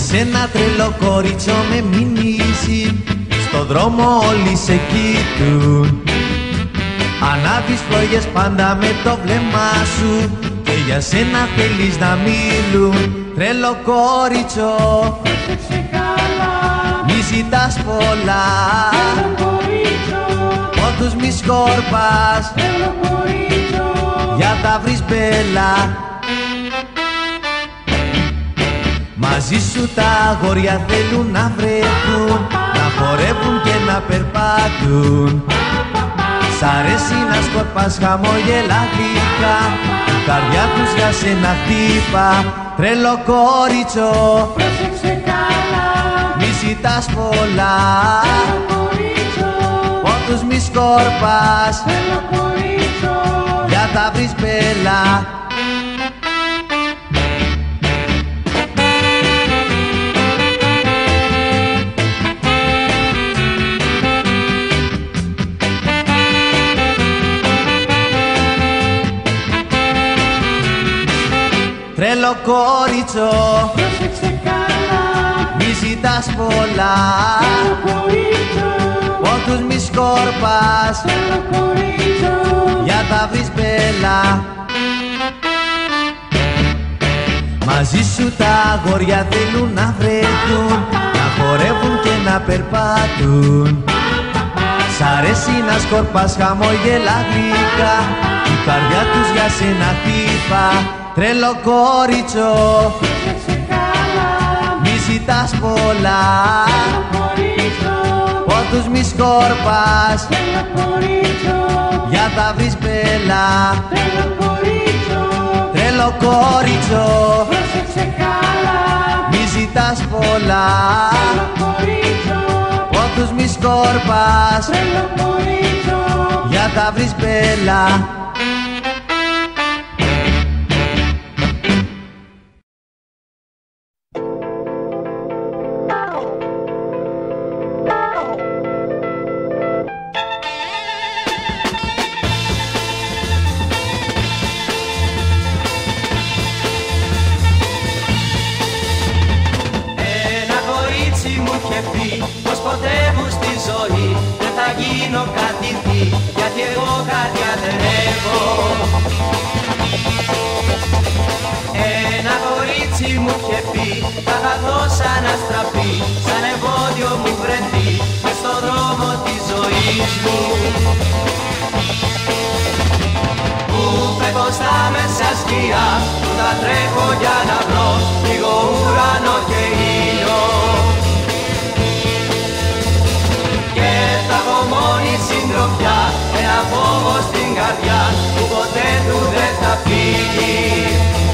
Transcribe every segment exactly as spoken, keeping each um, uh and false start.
σένα τρελό κορίτσο με μηνύσει, στο δρόμο όλοι σε κοιτούν. Ανάβεις φλόγες πάντα με το βλέμμα σου και για σένα θέλεις να μιλούν. Τρελό κορίτσο, πρόσεξε καλά, μη ζητάς πολλά, τρελό κορίτσο, πόντους μη σκόρπας, τρελό κορίτσο, για τα βρεις μπέλα. Μαζί σου τα αγόρια θέλουν να βρεθούν, να χορεύουν και να περπατούν. Σ' αρέσει να σκορπάς χαμόγελα γλυκά, η καρδιά τους για σένα χτύπα. Τρελό κορίτσο, πρόσεξε καλά, μη ζητάς πολλά, τρελό κορίτσο, πόντους μη σκόρπας, τρελό κορίτσο, για τα βρεις μπέλα. Τρελό κορίτσο, πρόσεξε καλά, μη ζητάς πολλά, τρελό κορίτσο, πόντους μη σκόρπας, τρελό κορίτσο, για τα βρεις μπέλα. Μαζί σου τα αγόρια θέλουν να βρεθούν, να χορεύουν και να περπατούν. Σ' αρέσει να σκορπάς χαμόγελα γλυκά, η καρδιά τους για σένα χτύπα. Τρελό κορίτσο, πρόσεξε καλά, μη ζητάς πολλά, τρελό κορίτσο, πόντους μη σκόρπας, τρελό κορίτσο, για τα βρεις μπέλα. τρελό κορίτσο, Τρελό κορίτσο, πρόσεξε καλά, μη ζητάς πολλά, τρελό κορίτσο, πόντους μη σκόρπας, τρελό κορίτσο, για τα βρεις μπέλα. Πως ποτέ μου στη ζωή δεν θα γίνω κάτι τι, γιατί εγώ καρδιά δεν έχω. Ένα κορίτσι μου είχε πει, θα χαθώ σαν αστραπή, σαν εμπόδιο μου βρεθεί, μες στον δρόμο της ζωής μου. Που φεύγω στα μέσα σκιά, που θα τρέχω για να βρω λίγο ουρανό και ήλιο. Συντροφιά, ένα φόβο στην καρδιά που ποτέ του δεν θα φύγει.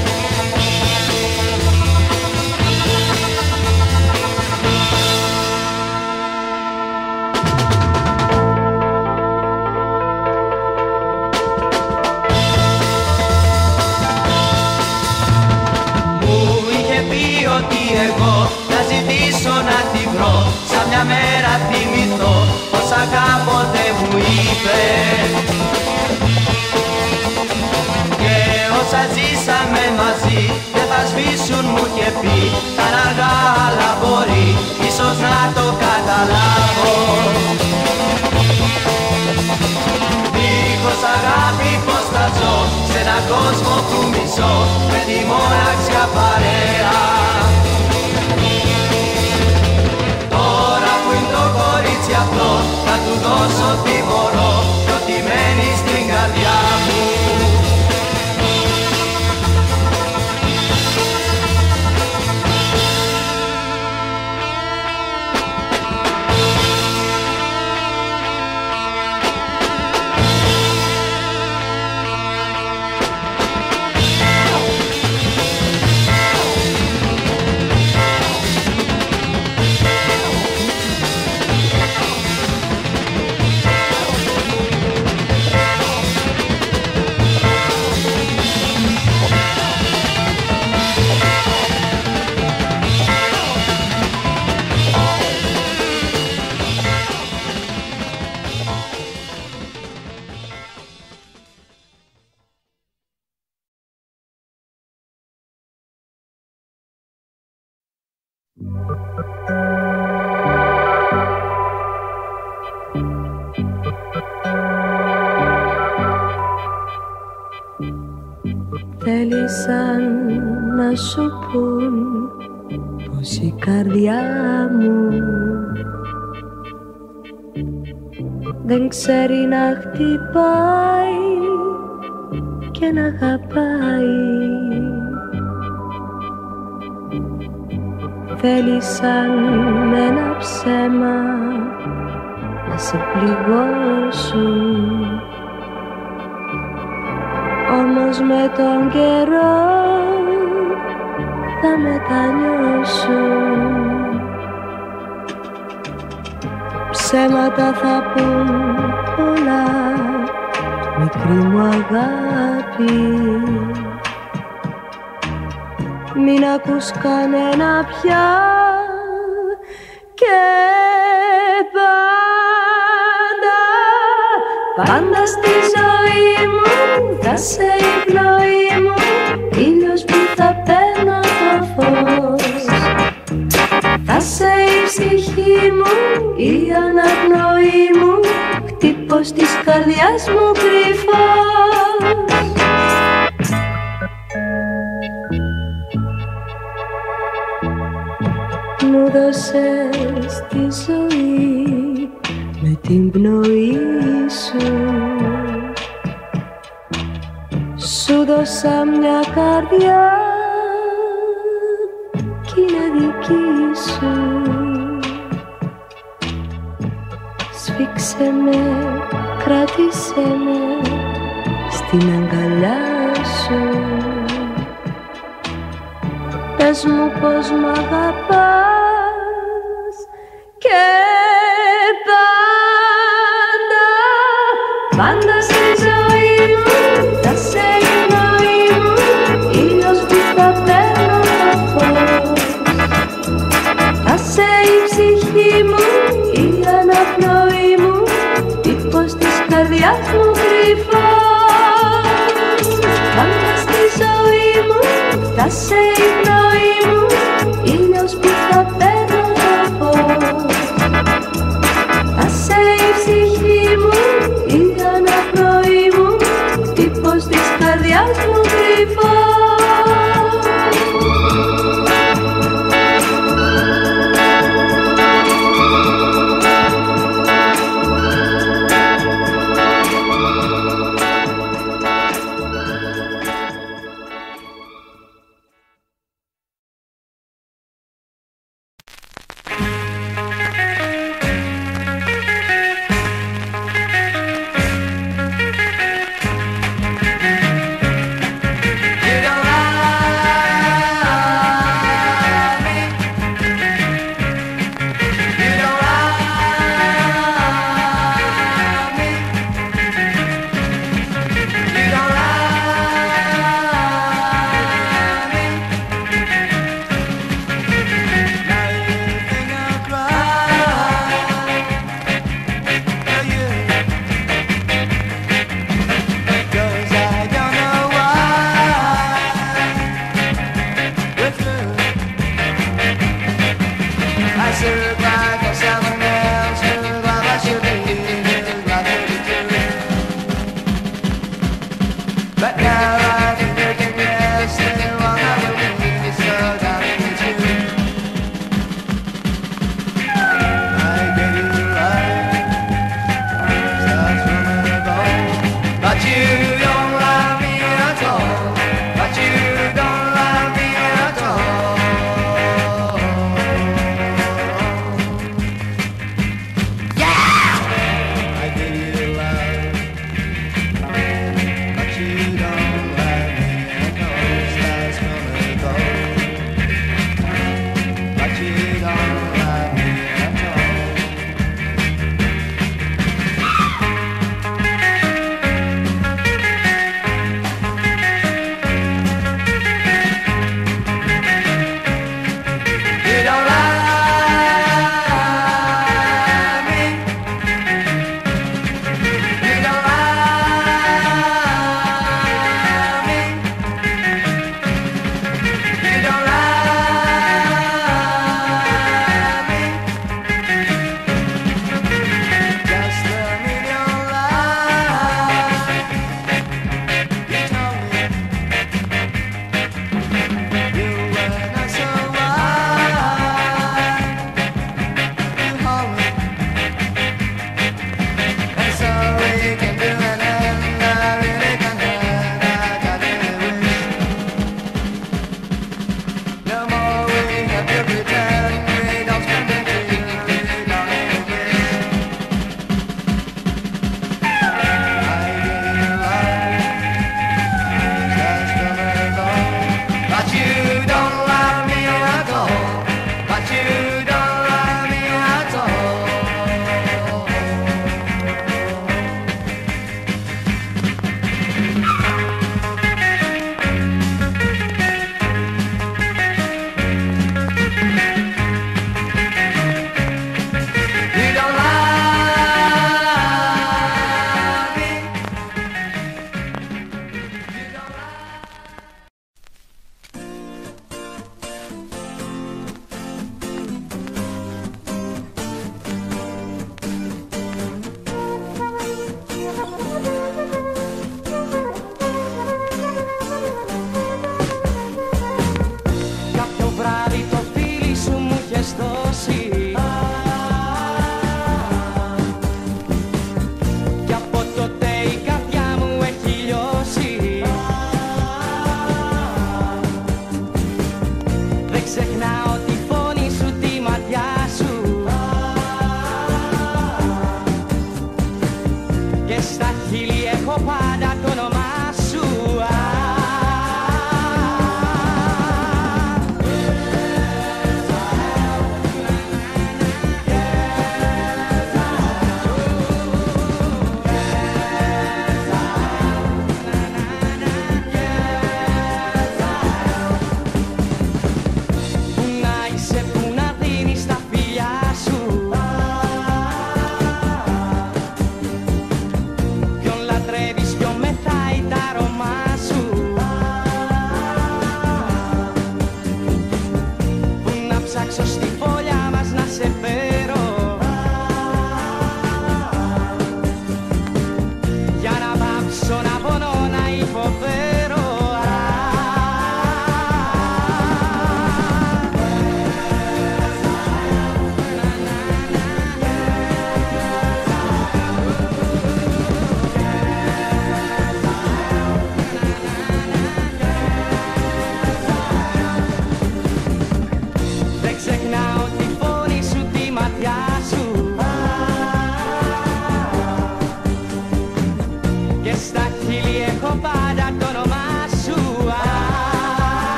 Μου είχε πει ότι εγώ θα ζητήσω να τη βρω, σαν μια μέρα θυμηθώ όσα κάποτε μου είπε. Και όσα ζήσαμε μαζί δεν θα σβήσουν, μου είχε πει. Θα είναι αργά αλλά μπορεί ίσως να το καταλάβω. Δίχως αγάπη πως θα ζω σε έναν κόσμο που μισώ, με τη μοναξιά παρέα. Τώρα που είναι το κορίτσι αυτό, θα του δώσω ό,τι μπορώ κι ό,τι μένει στην καρδιά μου. θέλησαν να σου πουν πως η καρδιά μου δεν ξέρει να χτυπάει και να αγαπάει. Θέλησαν με ένα ψέμα να σε πληγώσουν, όμως με τον καιρό θα μετανιώσουν. Ψέματα θα πουν πολλά, μικρή μου αγάπη. Μην ακούς κανένα πια και πάντα, πάντα στη ζωή μου θα σε η πνοή μου, ήλιος που θα παίρνω το φως. Θα σε η ψυχή μου, η αναπνοή μου, χτύπος της καρδιάς μου κρυφός. Μου δώσες τη ζωή με την πνοή σου, σου δώσα μια καρδιά κι είναι δική σου. Σφίξε με, κράτησε με στην αγκαλιά σου. Πες μου πως μ' αγαπάς και πάντα, πάντα στη ζωή μου θα σε η πνοή μου, ήλιος που θα παίρνω το φως. Θα σε η ψυχή μου, η αναπνοή μου, τύπος της καρδιάς μου κρυφός. Πάντα στη ζωή μου θα σε η πνοή μου, ήλιος που θα παίρνω το φως. Θα σε η ψυχή μου, η αναπνοή μου, τύπος της καρδιάς μου κρυφός.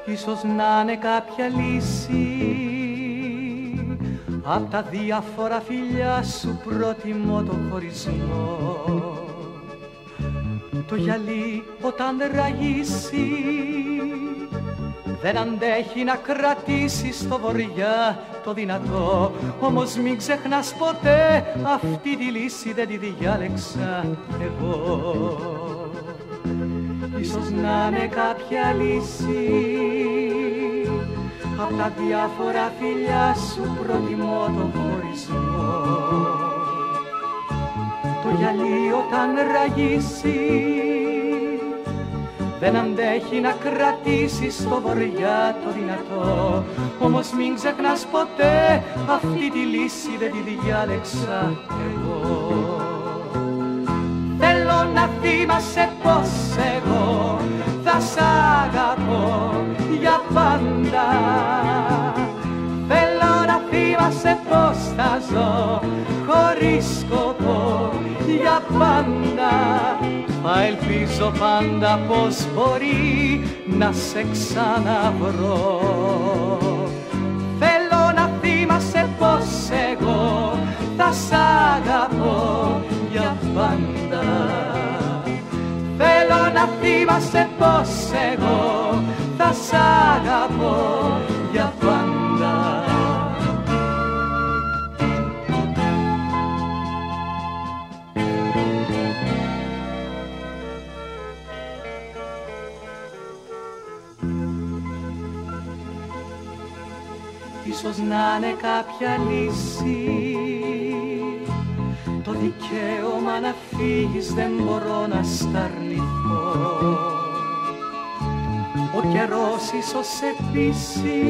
ίσως να είναι κάποια λύση. Απ' τα διάφορα φιλιά σου προτιμώ το χωρισμό. Το γυαλί όταν ραγίσει δεν αντέχει να κρατήσει στο βορειά το δυνατό. Όμως μην ξεχνάς ποτέ, αυτή τη λύση δεν τη διάλεξα εγώ. Ίσως να είναι κάποια λύση, απ' τα διάφορα φιλιά σου προτιμώ το χωρισμό. Το γυαλί όταν ραγίσει δεν αντέχει να κρατήσει στο βορειά το δυνατό. Όμως μην ξεχνάς ποτέ, αυτή τη λύση δεν τη διάλεξα εγώ. Θέλω να θυμάσαι πως εγώ θα σ' αγαπώ για πάντα. Θέλω να θυμάσαι πως θα ζω χωρίς σκοπό για πάντα. Μα ελπίζω πάντα πως μπορεί να σε ξαναβρω. Θέλω να θυμάσαι πως εγώ θα σ' αγαπώ για πάντα. Θέλω να θυμάσαι πως εγώ θα σ' αγαπώ για πάντα. Ίσως να είναι κάποια λύση, το δικαίωμα να φύγεις δεν μπορώ να στ' αρνηθώ. Ο καιρός ίσως σε πείσει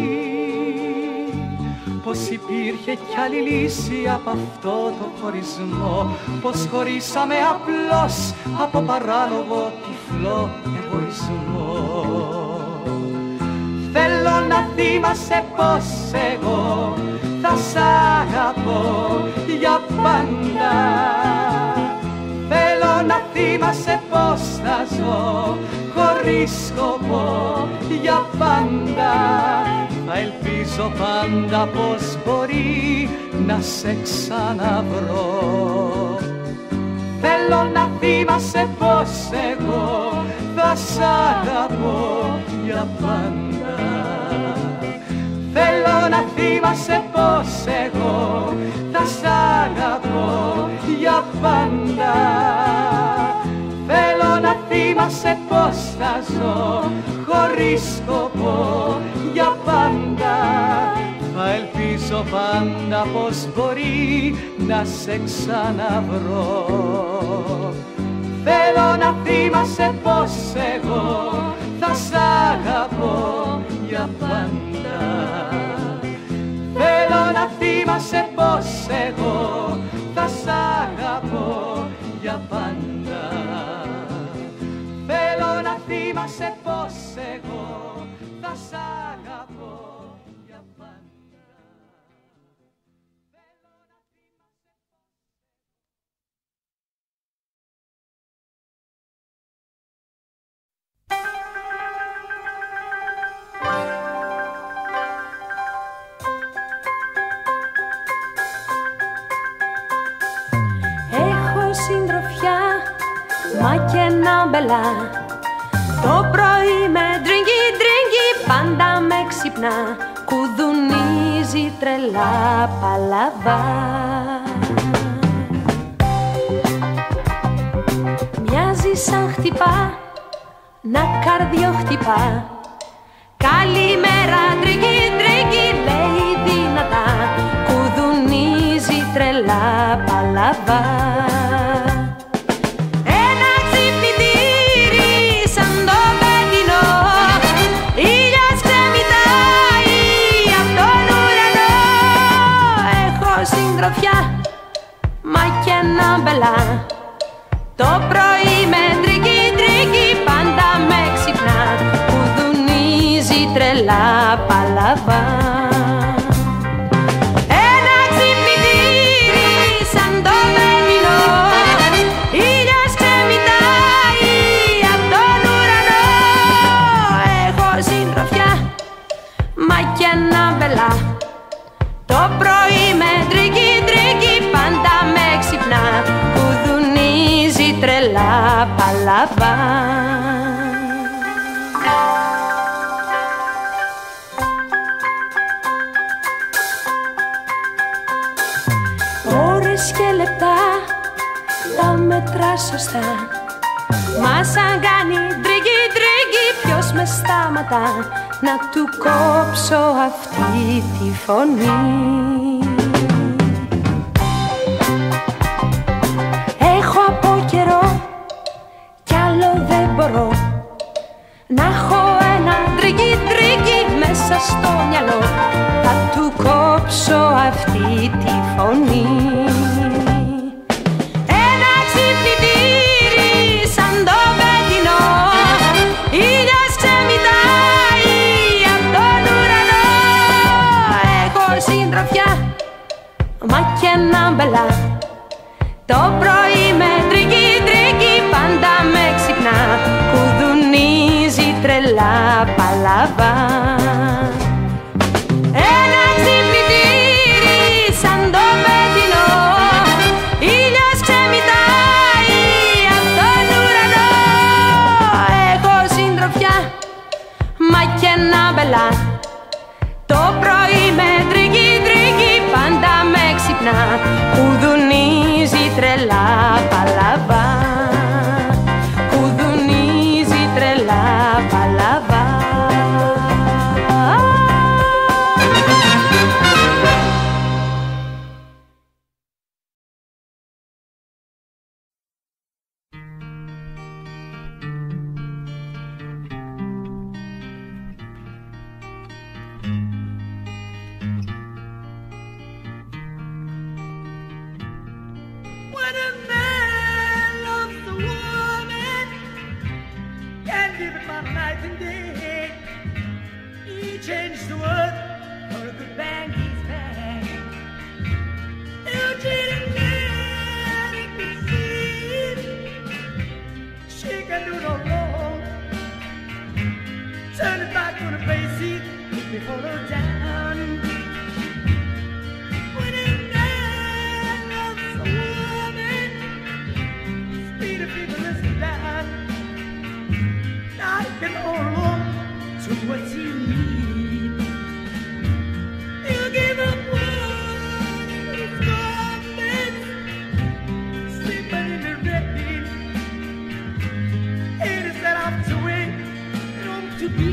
πως υπήρχε κι άλλη λύση από αυτό το χωρισμό. Πως χωρίσαμε απλώς από παράλογο τυφλό εγωισμό. Θέλω να θυμάσαι πως εγώ θα σ' αγαπώ για πάντα. Θέλω να θυμάσαι πως θα ζω χωρίς σκοπό για πάντα. Θα ελπίζω πάντα πως μπορεί να σε ξαναβρω. Θέλω να θυμάσαι πως εγώ θα σ' αγαπώ για πάντα. Θέλω να θυμάσαι πως εγώ θα σ' αγαπώ για πάντα. Θέλω να θυμάσαι πως θα ζω χωρίς σκοπό για πάντα. Θα ελπίζω πάντα πως μπορεί να σε ξαναβρω. Θέλω να θυμάσαι πως εγώ θα σ' αγαπώ για πάντα. Θέλω να θυμάσαι πως εγώ θα σ' αγαπώ για πάντα. Θέλω να θυμάσαι πως εγώ θα σ' αγαπώ για πάντα. Συντροφιά, μα και ένα μπελά. Το πρωί με ντρίνκι ντρίνκι πάντα με ξυπνά. Κουδουνίζει τρελά παλαβά. Μοιάζει σαν χτυπά, να καρδιό χτυπά. Καλημέρα ντρίνκι ντρίνκι λέει δυνατά. Κουδουνίζει τρελά παλαβά. Μα και ένα μπελά. Το πρωί με τρίκι τρίκι πάντα με ξυπνά. Κουδουνίζει τρελά παλαβά. Ένα ξυπνητήρι σαν το βελινό. Ήλιος ξεμητάει απ' τον ουρανό. Έχω συντροφιά, παλαβά. Ώρες και λεπτά τα μετρά σωστά. Μας αν κάνει τρίγκι τρίγκι, ποιος με σταματά να του κόψω αυτή τη φωνή. Έχω από καιρό κι άλλο δεν μπορώ να έχω ένα τρίγκι τρίγκι μέσα στο μυαλό. Θα του κόψω αυτή τη φωνή. Ένα ξυπνητήρι σαν το πετεινό, ήλιος ξεμητάει απ' τον ουρανό. Έχω συντροφιά μα και ένα μπελά, το πρωί με τρίγκι τρίγκι πάντα με ξυπνά. Κουδουνίζει τρελά παλαβά. Ένα ξυπνητήρι σαν το πετεινό, ήλιος ξεμητάει απ' τον ουρανό. Έχω συντροφιά μα και ένα μπελά, το πρωί με τρίγκι τρίγκι πάντα με ξυπνά. Κουδουνίζει τρελά παλαβά. Κουδουνίζει τρελά παλαβά. When a man loves a woman, can't give it my night and day. He changed the world for a good bang, he's back. You treated me like a thief. She can do no wrong. Turn it back on the face seat, make me follow down. When a man loves a woman, speed of people listen down. I can hold on to what you need. You give up one of his garments, sleeping in the rain. It is set up to win, long to be.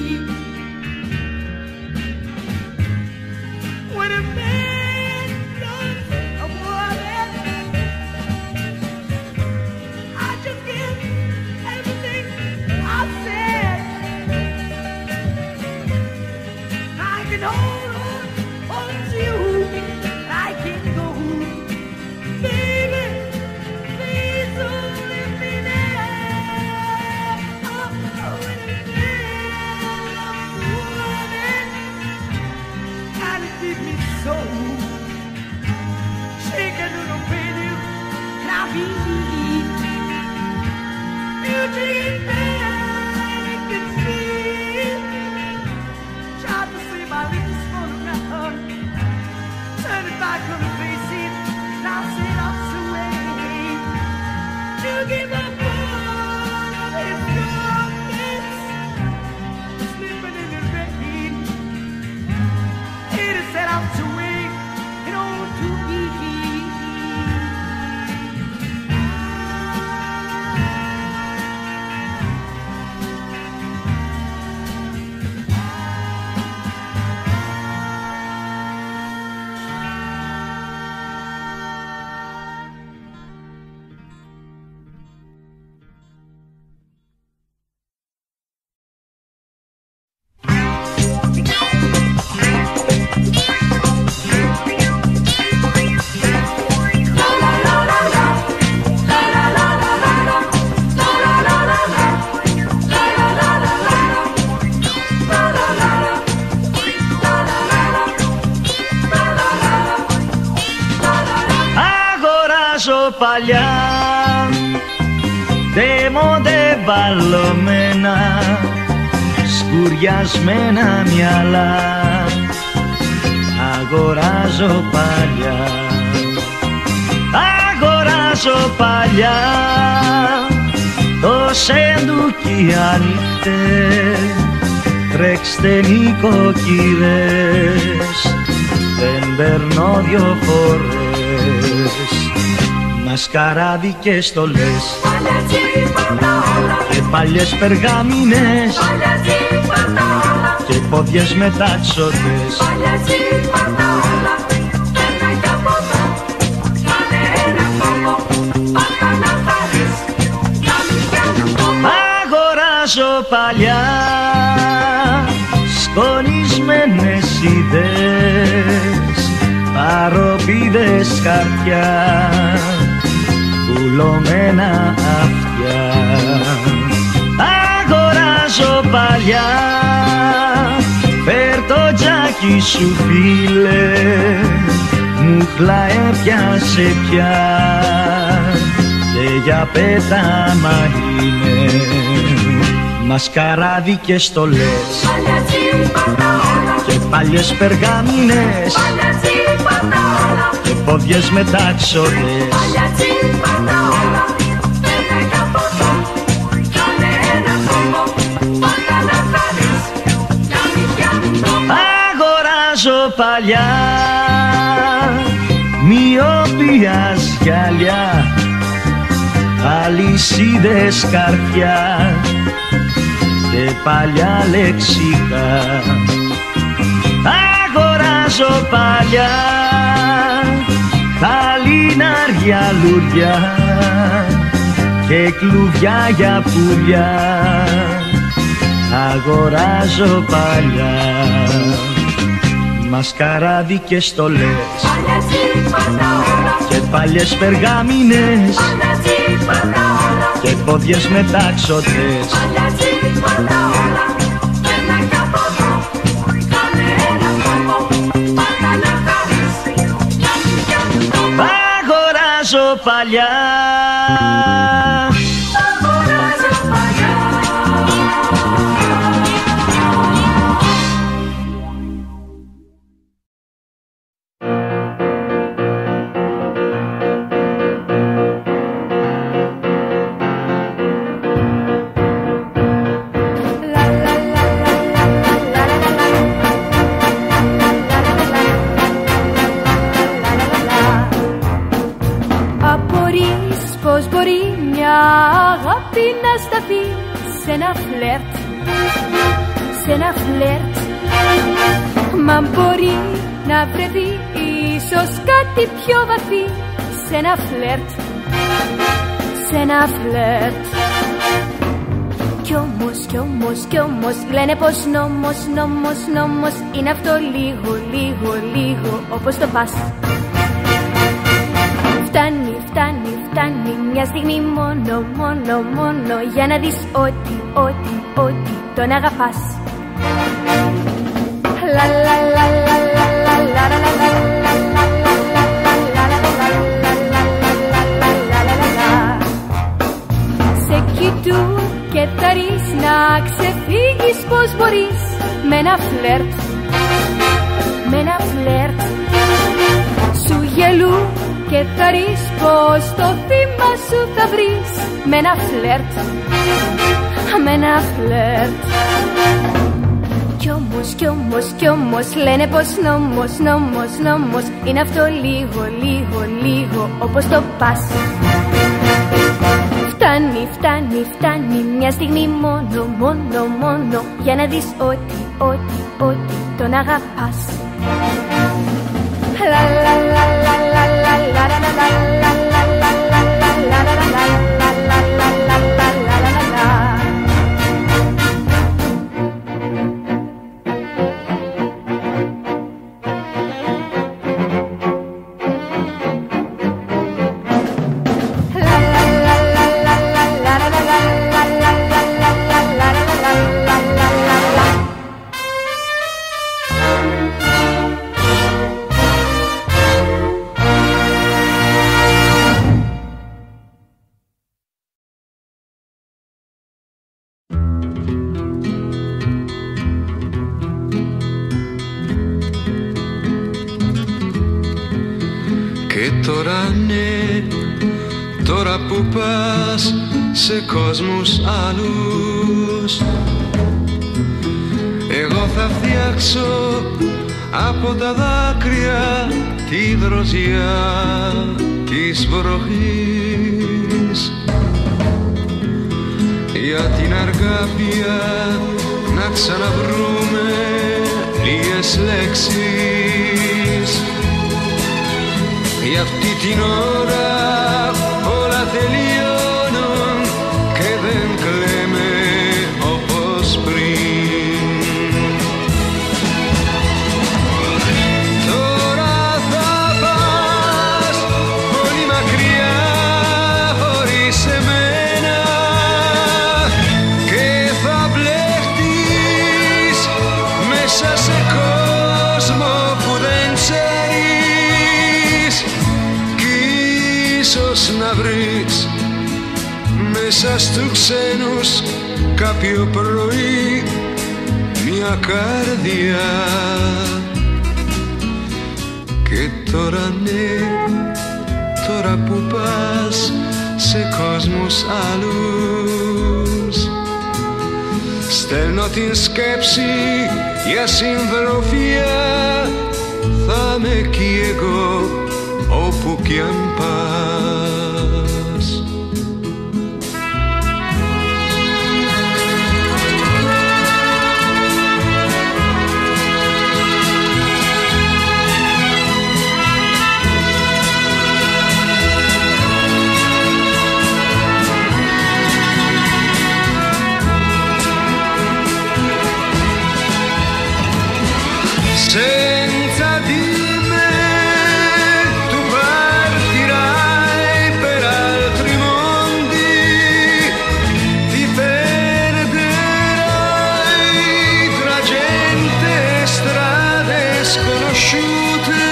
When a man loves a woman, I just give everything I said. I can hold on, on to you, I can go. Baby, please don't leave me there. Oh, when a man loves a woman, and it did me so. She can do no better, la vie. You treat me like a thief. Tried to see my lips on the ground. Turn it back on the face it. Now sit up to wait. You give up one of his garments, sleeping in the rain. It is set out to wait, it ought to be. Παλιά δέμονται βαλωμένα, σκουριασμένα μυαλά. Αγοράζω παλιά, αγοράζω παλιά, το σεντούκι άνοιχτε, τρέξτε νοικοκυρές, δεν περνώ δυο φορές, μασκαράδι και στολές και παλιές περγαμίνες και πόδιες μετάξωτες. Αγοράζω παλιά σκονισμένες ιδέες, παροπίδες χαρτιά, πουλωμένα αυτιά. Αγοράζω παλιά, φέρ' το τζάκι σου φίλε, μούχλα έπιασε πια και για πέταμα είναι, μασκαράδι και στολές και παλιές περγαμίνες και πόδιες μετάξωτες. Αγοράζω παλιά μοιοπίας γυαλιά, αλυσίδες καρφιά και παλιά λεξικά. Αγοράζω παλιά χαλινάρια λουριά και κλουβιά για πουλιά. Αγοράζω παλιά μασκαράδι και στολές και παλιές περγαμίνες και πόδιες μετάξωτες. Αγοράζω παλιά. Σε ένα φλερτ, σε ένα φλερτ, μα μπορεί να βρεθεί ίσως κάτι πιο βαθύ. Σε ένα φλερτ, σε ένα φλερτ. Κι όμως, κι όμως, κι όμως λένε πως νόμος, νόμος, νόμος είναι αυτό λίγο, λίγο, λίγο όπως το πας. Φτάνει, φτάνει, φτάνει μια στιγμή μόνο, μόνο, μόνο για να δεις ότι, ότι, ότι τον αγαπάς. Λα λα λα λα λα λα λα λα λα λα. Σε κοιτούν και θα ρεις να ξεφύγεις πως μπορείς με ένα φλερτ, με ένα φλερτ. Σου γελούν και θα ρεις πως το θύμα σου θα βρεις με ένα φλερτ, με ένα φλερτ. Κι όμως, κι όμως, κι όμως λένε πως νόμος, νόμος, νόμος είναι αυτό λίγο, λίγο, λίγο όπως το πας. Φτάνει, φτάνει, φτάνει μια στιγμή μόνο, μόνο, μόνο για να δεις ότι, ότι, ότι τον αγαπάς. La la la la la la la la la la la la la la la la. Και τώρα ναι, τώρα που πας σε κόσμους άλλους. Εγώ θα φτιάξω από τα δάκρυα τη δροσιά της βροχής, για την αργάπεια να ξαναβρούμε λίγες λέξεις. Για αυτή την ώρα όλα τελειώνουν και δεν κλαίμε όπως πριν. Τώρα θα πας πολύ μακριά χωρίς εμένα και θα μπλεχτείς μέσα σε κόσμο που δεν ξέρεις, κι ίσως να βρεις μέσα στους ξένους κάποιο πρωί μια καρδιά. Και τώρα ναι, τώρα που πας σε κόσμους άλλους, στέλνω την σκέψη για συντροφιά. Θα είμαι κι εγώ όπου κι αν πας. Senza di me tu partirai per altri mondi, ti perderai tra gente e strade sconosciute.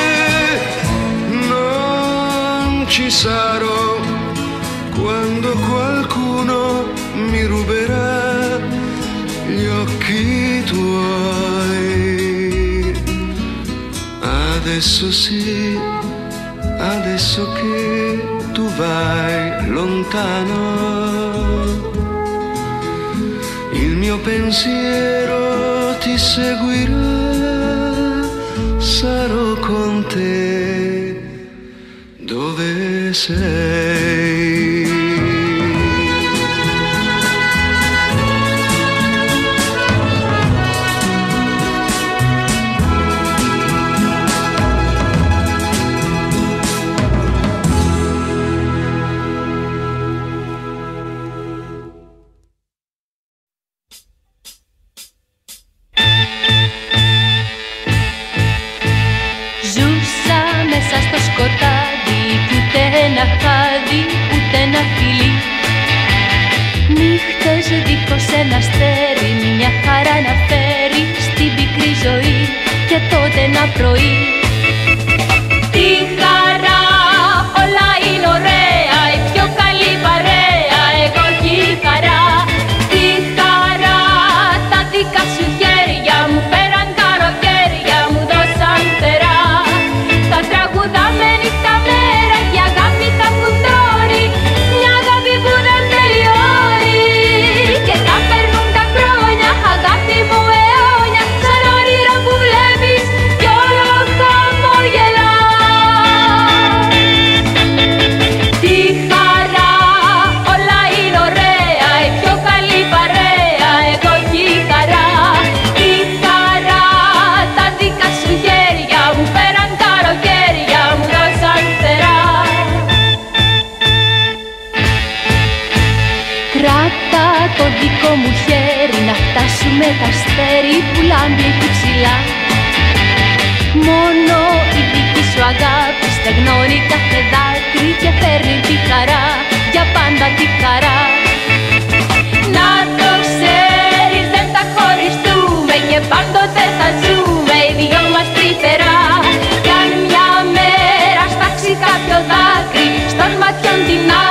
Non ci sarò quando qualcuno mi ruberà gli occhi tuoi. Adesso sì, adesso che tu vai lontano, il mio pensiero ti seguirà, sarò con te dove sei. Ένα αστέρι, μια χαρά να φέρει στην πικρή ζωή και τότε ένα πρωί. Τι χαρά, όλα είναι ωραία, η πιο καλή παρέα, εγώ και η χαρά. Τι χαρά, τα δικά σου χέρια μου πέραν καλοκαίρια, μου δώσαν φτερά. Τα τραγουδάμε νύχτα μέρα και αγάπη θα φουντώνει, μια αγάπη που δεν τελειώνει. Και τα περνούν τα χρόνια, αγάπη μου αιώνια, σαν όνειρα που βλέπεις κι όλο χαμογελά. Τι χαρά, όλα είναι ωραία, η πιο καλή παρέα, εγώ και η χαρά. Τι χαρά, τα δικά σου χέρια μου πέραν καλοκαίρια, μου δώσαν φτερά. Κράτα το δικό μου χέρι να φτάσουμε τα αστέρι που λάμπει εκεί ψηλά. Μόνο η δική σου αγάπη στεγνώνει κάθε δάκρυ και φέρνει τη χαρά, για πάντα τη χαρά. Να το ξέρεις δεν θα χωριστούμε και πάντοτε θα ζούμε οι δυο μας τρυφερά. Κι αν μια μέρα στάξει κάποιο δάκρυ στον ματιών την